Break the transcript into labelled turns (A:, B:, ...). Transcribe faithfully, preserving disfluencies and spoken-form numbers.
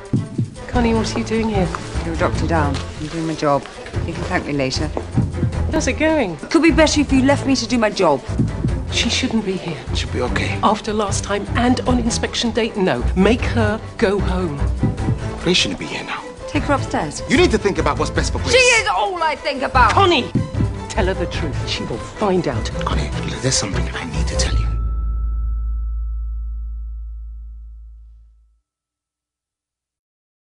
A: Connie, what are you doing here?
B: You're Doctor Down. I'm doing my job. You can thank me later.
A: How's it going?
B: It could be better if you left me to do my job.
A: She shouldn't be here.
C: She'll be okay.
A: After last time and on inspection day, no. Make her go home.
C: Grace shouldn't be here now.
B: Take her upstairs.
C: You need to think about what's best for Grace.
B: She is all I think about.
A: Connie! Tell her the truth. She will find out.
C: Connie, there's something I need to tell you.